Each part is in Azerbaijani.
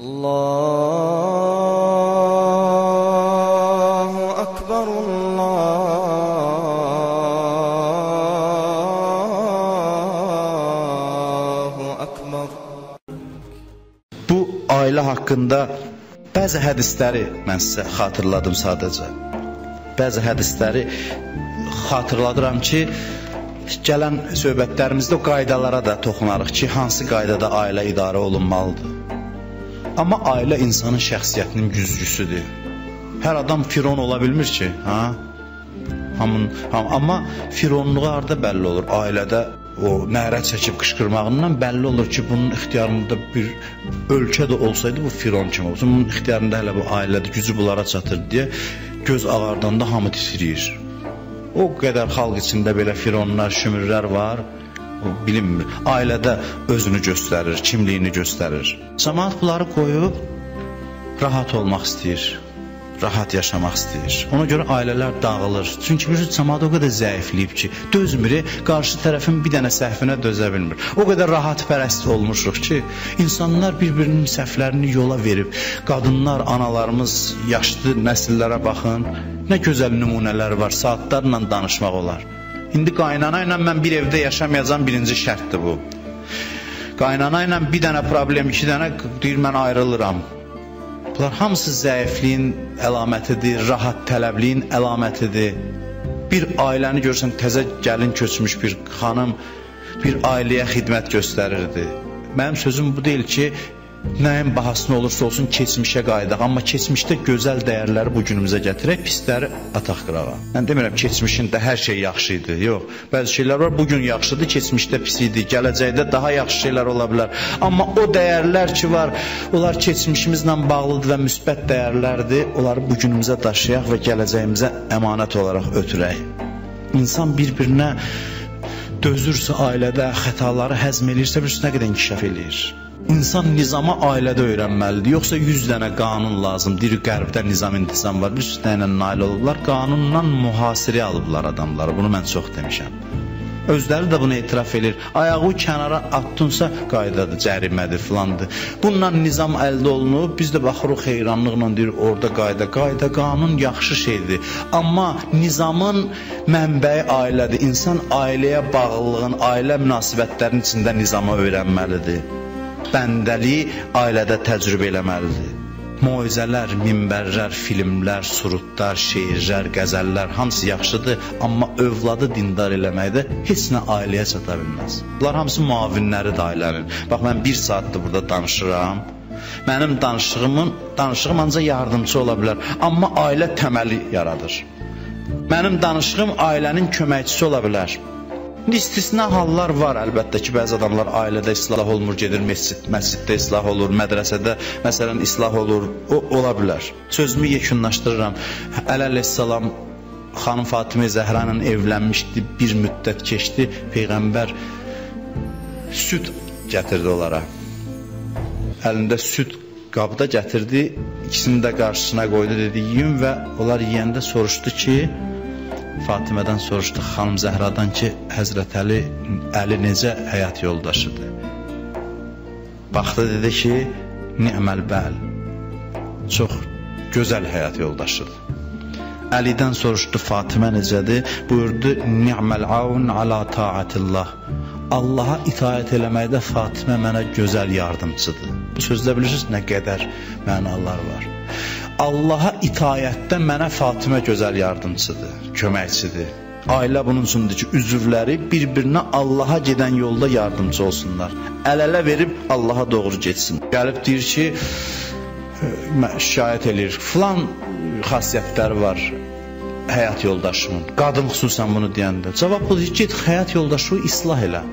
Allahu Ekber, Allahu Ekber. Bu ailə haqqında bəzi hədisləri mən sizə xatırladım sadəcə. Bəzi hədisləri xatırladıram ki, gələn söhbətlərimizdə o qaydalara da toxunarıq ki, hansı qaydada ailə idarə olunmalıdır. Amma ailə insanın şəxsiyyətinin güzgüsüdür. Hər adam firon ola bilmir ki, amma fironluğu harda bəlli olur? Ailədə o nərə çəkib qışqırmağından bəlli olur ki, bunun ixtiyarında bir ölkə də olsaydı bu firon kimi olsun. Bunun ixtiyarında hələ bu ailədə gücü bunlara çatır deyə göz ağardanda hamı titriyir. O qədər xalq içində belə fironlar, şümürlər var, bilinmir. Ailədə özünü göstərir, kimliyini göstərir. Cəmaət bunları qoyub rahat olmaq istəyir, rahat yaşamaq istəyir. Ona görə ailələr dağılır. Çünki bir cəmaət o qədər zəifləyib ki, dözmür, qarşı tərəfin bir dənə səhvinə dözə bilmir. O qədər rahatpərəst olmuşuq ki, insanlar bir-birinin səhvlərini yola verib. Qadınlar, analarımız, yaşlı nəsillərə baxın, nə gözəl nümunələr var, saatlarla danışmaq olar. İndi qaynana ilə mən bir evdə yaşamayacağım, birinci şərtdir bu. Qaynana ilə bir dənə problem, iki dənə deyir, mən ayrılıram. Bunlar hamısı zəifliyin əlamətidir, rahat tələbliyin əlamətidir. Bir ailəni görsən, təzə gəlin köçmüş bir xanım bir ailəyə xidmət göstərirdi. Mənim sözüm bu deyil ki, nəyin bahasına olursa olsun keçmişə qayıdaq, amma keçmişdə gözəl dəyərləri bu günümüzə gətirək, pisləri ataq qırağa. Mən demirəm keçmişində hər şey yaxşı idi, yox. Bəzi şeylər var, bugün yaxşıdır, keçmişdə pis idi, gələcəkdə daha yaxşı şeylər ola bilər. Amma o dəyərlər ki var, onlar keçmişimizlə bağlıdır və müsbət dəyərlərdir, onları bu günümüzə daşıyaq və gələcəyimizə əmanət olaraq ötürək. İnsan bir-birinə dözürsə ailədə, xətaları həzm eləyirsə, bir nə qədər inkişaf eləyir. İnsan nizama ailədə öyrənməlidir, yoxsa 100 dənə qanun lazımdır. Qərbdə nizam-intizam var, bir sürü dənə nail olublar, qanundan mühasirə alıblar adamları, bunu mən çox demişəm. Özləri də bunu etiraf edir. Ayağı kənara atdınsa qaydadır, cərimədir, filandır. Bununla nizam əldə olunub, biz də baxırıq heyranlıqla deyir, orada qayda, qanun yaxşı şeydir. Amma nizamın mənbəyi ailədir. İnsan ailəyə bağlılığın, ailə münasibətlərinin içində nizama öyrənməlidir. Bəndəliyi ailədə təcrübə eləməlidir. Moizələr, minbərlər, filmlər, surutlar, şeirlər, qəzəllər hamısı yaxşıdır, amma övladı dindar eləməkdə heç nə ailəyə çata bilməz. Bunlar hamısı müavinləridir ailənin. Bax, mən bir saatdır burada danışıram. Mənim danışığım ancaq yardımcı ola bilər, amma ailə təməli yaradır. Mənim danışığım ailənin köməkçisi ola bilər. İstisna hallar var, əlbəttə ki, bəzi adamlar ailədə islah olmur, gedir məsciddə islah olur, mədrəsədə məsələn islah olur, o ola bilər. Sözümü yekunlaşdırıram. Əleyhissalam xanım Fatimə Zəhra ilə evlənmişdi, bir müddət keçdi, Peyğəmbər süd gətirdi onlara. Əlində süd qabda gətirdi, ikisini də qarşısına qoydu, dedi, yiyin və onlar yiyəndə soruşdu ki, Fatimədən soruşdu xanım Zəhradan ki, Həzrət Əli necə həyat yoldaşıdır? Baxdı, dedi ki, ni'məl bəl, çox gözəl həyat yoldaşıdır. Əlidən soruşdu, Fatimə necədir? Buyurdu, ni'məl avun ala ta'atillah. Allaha itaət eləməkdə Fatimə mənə gözəl yardımcıdır. Bu sözdə bilirsiniz nə qədər mənalar var. Allaha itayətdə mənə Fatimə gözəl yardımcıdır, köməkçidir. Ailə bunun üçündür ki, üzvləri bir-birinə Allaha gedən yolda yardımcı olsunlar. Əl-ələ verib Allaha doğru getsin. Gəlib deyir ki, şikayət eləyir, filan xasiyyətləri var həyat yoldaşımın. Qadın xüsusən bunu deyəndə. Cavab budur ki, get həyat yoldaşı islah elə.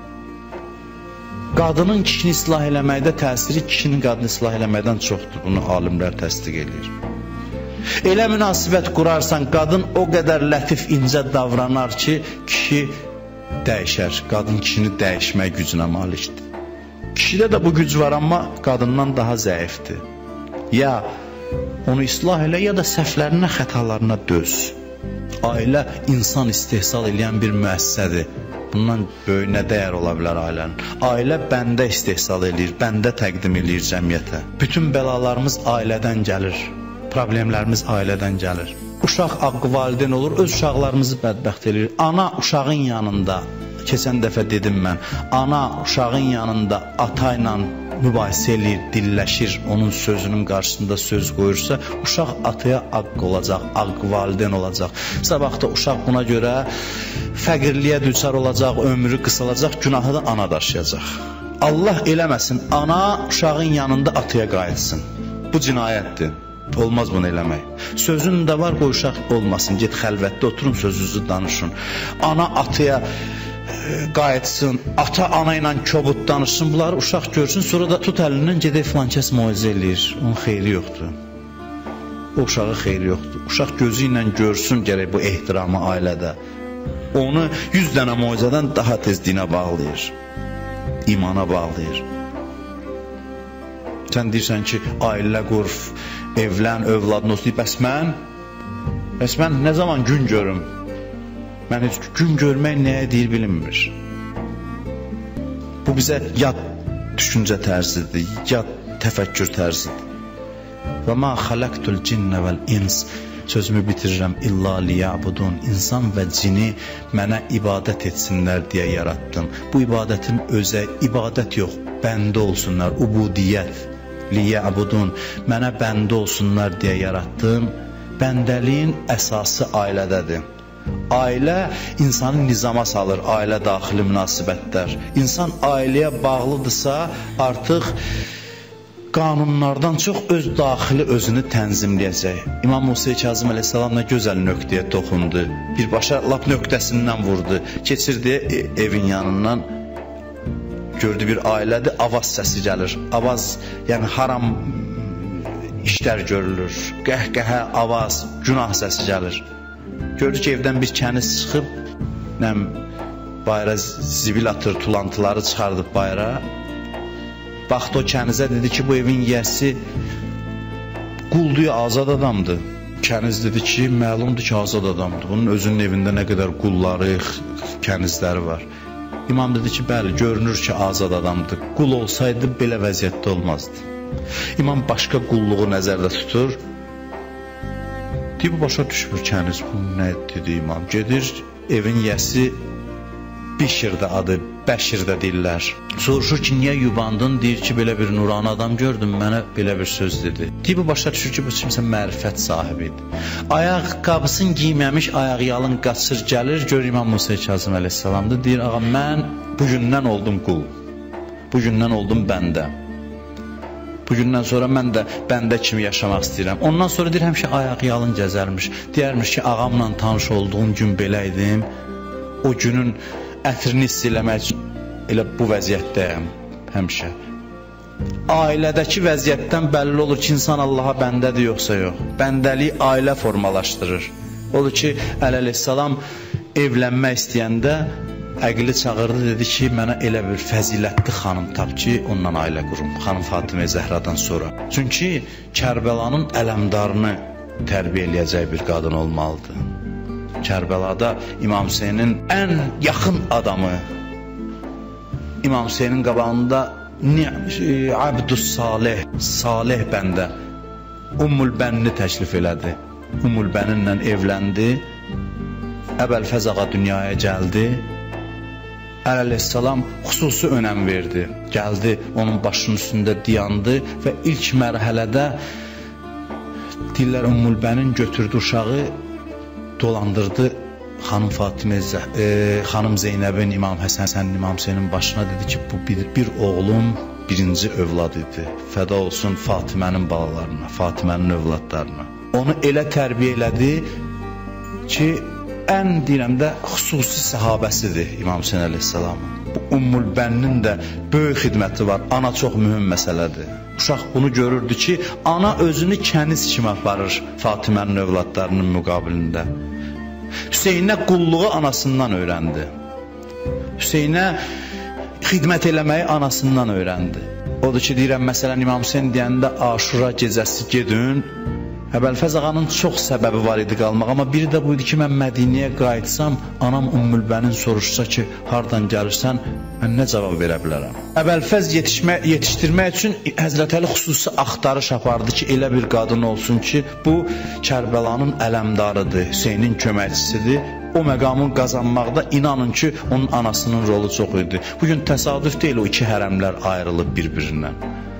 Qadının kişini islah eləməkdə təsiri kişinin qadını islah eləməkdən çoxdur. Bunu alimlər təsdiq edir. Elə münasibət qurarsan, qadın o qədər lətif, incə davranar ki, kişi dəyişər. Qadın kişini dəyişmək gücünə malikdir. Kişidə də bu güc var, amma qadından daha zəifdir. Ya onu islah elə, ya da səhvlərinə, xətalarına döz. Ailə insan istehsal edən bir müəssisədir. Bundan böyük nə dəyər ola bilər ailənin? Ailə bəndə istehsal eləyir, bəndə təqdim eləyir cəmiyyətə. Bütün bəlalarımız ailədən gəlir, problemlərimiz ailədən gəlir. Uşaq haqqı valideyn olur, öz uşaqlarımızı bədbəxt eləyir. Ana uşağın yanında, keçən dəfə dedim mən, ana uşağın yanında ata ilə mübahisə eləyir, dilləşir, onun sözünün qarşısında söz qoyursa, uşaq ataya haqqı olacaq, haqqı valideyn olacaq. Sabahda uşaq buna görə fəqirliyə düçar olacaq, ömrü qısalacaq, günahı da ana daşıyacaq. Allah eləməsin, ana uşağın yanında ataya qayıtsın. Bu cinayətdir. Olmaz bunu eləmək. Sözün də var, qoy uşaq olmasın. Get xəlvətdə oturun, sözünüzü danışın. Ana ataya qayıtsın, ata ana ilə kobud danışsın, bunları uşaq görsün, sonra da tut əlindən gedək filan kəs moizə eləyir. Onun xeyri yoxdur. O uşağa xeyri yoxdur. Uşaq gözü ilə görsün gərək bu ehtiramı ailədə. Onu 100 dənə moizədən daha tez dinə bağlayır, imana bağlayır. Sən deyirsən ki, ailə qur, evlən, övladın olsun, bəs mən nə zaman gün görüm? Mən heç gün görmək nəyə deyir bilinmir. Bu bizə yad düşüncə tərzidir, yad təfəkkür tərzidir. Və ma xalaqtul cinnə vəl ins, sözümü bitirirəm, illa liyabudun, insan və cini mənə ibadət etsinlər deyə yaratdım. Bu ibadətin özə ibadət yox, bəndə olsunlar, ubudiyyət, liyabudun, mənə bəndə olsunlar deyə yaratdım. Bəndəliyin əsası ailədədir. Ailə insanı nizama salır, ailə daxili münasibətlər. İnsan ailəyə bağlıdırsa, artıq qanunlardan çox öz daxili özünü tənzimləyəcək. İmam Musa Kazım əleyhissalam nə gözəl nöqtəyə toxundu. Birbaşa lap nöqtəsindən vurdu. Keçirdi evin yanından, gördü bir ailədir, avaz səsi gəlir. Avaz, yəni haram işlər görülür. Qəhqəhə, avaz, günah səsi gəlir. Gördü ki, evdən bir kəniz çıxıb, bayra zibil atır, tulantıları çıxardıb bayra. Baxdı o kənizə, dedi ki, bu evin yiyəsi quldur, azad adamdır. Kəniz dedi ki, məlumdur ki, azad adamdır. Bunun özünün evində nə qədər qulları, kənizləri var. İmam dedi ki, bəli, görünür ki, azad adamdır. Qul olsaydı, belə vəziyyətdə olmazdı. İmam başqa qulluğu nəzərdə tutur. Deyib, başa düşmür kəniz, bu nə dedi imam? Gedir, evin yiyəsi Bişirdə adı, Bəşirdə deyirlər. Soruşur ki, niyə yubandın? Deyir ki, belə bir nurani adam gördüm, mənə belə bir söz dedi. Deyib, başa düşür ki, bu kimsə mərifət sahibidir. Ayaq qabısını giyməmiş, ayaq yalın qaçır, gəlir, görür İmam Musa Kazım əleyhissalamdır. Deyir, ağa, mən bugündən oldum qul, bugündən oldum bəndə. Bugündən sonra mən də bəndə kimi yaşamaq istəyirəm. Ondan sonra deyir, həmişə ayaq yalın gəzərmiş. Deyərmiş ki, ağamla tanış olduğum gün belə idim. O günün ətrini hiss eləmək üçün elə bu vəziyyətdəyəm həmişə. Ailədəki vəziyyətdən bəlli olur ki, insan Allaha bəndədir yoxsa yox. Bəndəliyi ailə formalaşdırır. Odur ki, əleyhissalam evlənmək istəyəndə əqli çağırdı, dedi ki, mənə elə bir fəzilətli xanım tap ki, ondan ailə qurum, xanım Fatimə Zəhradan sonra. Çünki Kərbəlanın ələmdarını tərbiyə eləyəcək bir qadın olmalıdır. Kərbəlada İmam Hüseynin ən yaxın adamı, İmam Hüseynin qabağında Abdus Salih, Salih bəndə Ummul Bənni təklif elədi. Ummul Bəninlə evləndi, Əbəlfəz ağa dünyaya gəldi. Əleyhissalam xüsusi önəm verdi. Gəldi, onun başının üstündə dayandı və ilk mərhələdə deyirlər Ummul Bənin götürdü uşağı, dolandırdı xanım Fatimə, xanım Zeynəbin, İmam Həsən, İmam Hüseynin başına, dedi ki, bu bir oğlum birinci övlad idi. Fəda olsun Fatimənin balalarına, Fatimənin övladlarına. Onu elə tərbiyə elədi ki, ən deyirəm də xüsusi səhabəsidir İmam Hüseyin əleyhissalamın. Bu Ummul Bənnin də böyük xidməti var. Ana çox mühüm məsələdir. Uşaq bunu görürdü ki, ana özünü kəniz kimi aparır Fatimənin övladlarının müqabilində. Hüseynə qulluğu anasından öyrəndi. Hüseynə xidmət eləməyi anasından öyrəndi. Odur ki, deyirəm, məsələn, İmam Hüseyin deyəndə Aşura gecəsi gedin, Əbəlfəz ağanın çox səbəbi var idi qalmaq, amma biri də bu idi ki, mən Mədinəyə qayıtsam, anam Ümmülbənin soruşsa ki, hardan gəlirsən, mən nə cavab verə bilərəm? Əbəlfəz yetişdirmək üçün Həzrət Əli xüsusi axtarış apardı ki, elə bir qadın olsun ki, bu Kərbəlanın ələmdarıdır, Hüseynin köməkçisidir. O məqamın qazanmaqda inanın ki, onun anasının rolu çox idi. Bugün təsadüf deyil, o iki hərəmlər ayrılıb bir-birindən.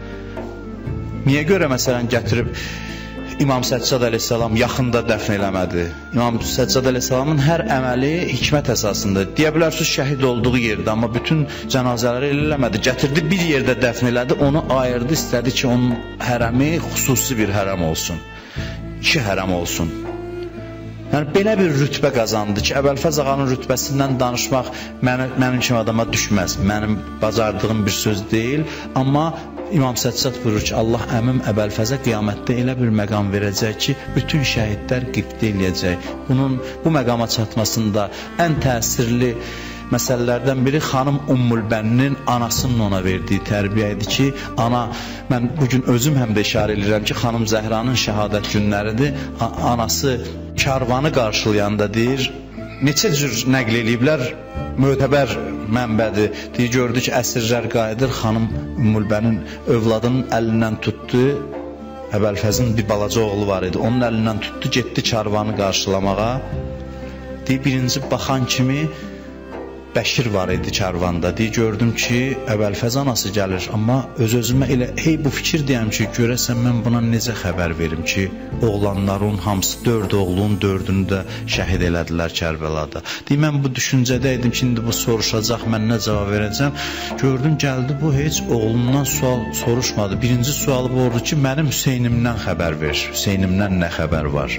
Niyə görə məsələn gətirib İmam Səccad əleyhissalam yaxında dəfn eləmədi? İmam Səccad əleyhissalamın hər əməli hikmət əsasında. Deyə bilərsiniz şəhid olduğu yerdə, amma bütün cənazələri eləmədi. Gətirdi bir yerdə dəfn elədi, onu ayırdı, istədi ki, onun hərəmi xüsusi bir hərəm olsun. 2 hərəm olsun. Yəni belə bir rütbə qazandı ki, Əbəlfəz ağanın rütbəsindən danışmaq mənim kimi adama düşməz. Mənim bacardığım bir söz deyil, amma İmam Səccad buyurur ki, Allah əmim Əbəlfəzə qiyamətdə elə bir məqam verəcək ki, bütün şəhidlər qibtə eləyəcək. Bu məqama çatmasında ən təsirli məsələlərdən biri xanım Ümmülbəninin anasının ona verdiyi tərbiyə idi ki, ana, mən bugün özüm həm də işarə edirəm ki, xanım Zəhranın şəhadət günləridir. Anası karvanı qarşılayanda deyir, neçə cür nəql eləyiblər, mötəbər mənbədir. Deyir, gördü ki, əsirlər qayıdır, xanım Ümmülbənin övladının əlindən tutdu, Əbəlfəzin bir balaca oğlu var idi, onun əlindən tutdu, getdi karvanı qarşılamağa. Deyir, birinci baxan kimi Bəşir var idi karvanda. Deyir, gördüm ki, Əbəlfəz anası gəlir, amma öz-özümə elə bu fikir deyəm ki, görəsən mən buna necə xəbər verim ki, oğlanların hamısı 4 oğlunun 4-ünü də şəhid elədilər Kərbəlada. Deyir, mən bu düşüncədə idim ki, indi bu soruşacaq, mən nə cavab verəcəm. Gördüm, gəldi, bu heç oğlundan sual soruşmadı. Birinci sualı bu oldu ki, mənim Hüseynimdən xəbər ver, Hüseynimdən nə xəbər var?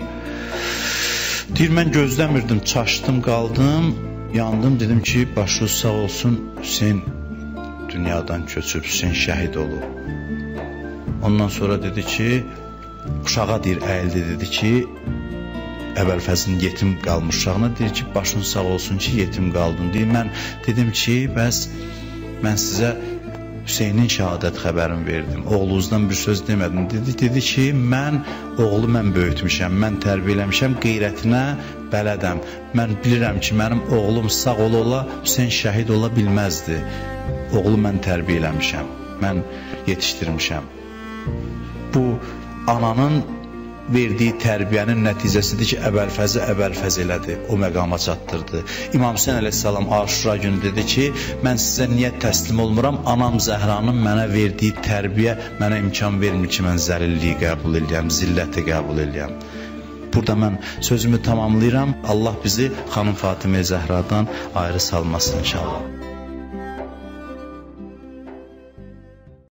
Deyir, mən gözləmirdim, çaşdım, qaldım. Yandım, dedim ki, başı sağ olsun, Hüseyn dünyadan köçüb, Hüseyn şəhid olub. Ondan sonra dedi ki, uşağa deyir, əyildi, dedi ki, Əbəlfəzin yetim qalmış uşağına, deyir ki, başın sağ olsun ki, yetim qaldın. Deyir, mən dedim ki, bəs mən sizə Hüseynin şəhadət xəbərini verdim, oğlunuzdan bir söz demədim. Dedi ki, oğlu mən böyütmüşəm, mən tərbiyə eləmişəm, qeyrətinə bələdəm. Mən bilirəm ki, mənim oğlum sağ ola, Hüseyn şəhid ola bilməzdi. Oğlu mən tərbiyə eləmişəm, mən yetişdirmişəm. Bu, ananın verdiyi tərbiyənin nəticəsidir ki, Əbəlfəz elədi, o məqama çatdırdı. İmam Hüseyn əleyhissalam Aşura günü dedi ki, mən sizə niyə təslim olmuram? Anam Zəhranın mənə verdiyi tərbiyə mənə imkan vermir ki, mən zəlilliyi qəbul eləyəm, zilləti qəbul eləyəm. Burada mən sözümü tamamlayıram. Allah bizi xanım Fatimə Zəhradan ayrı salmasın inşallah.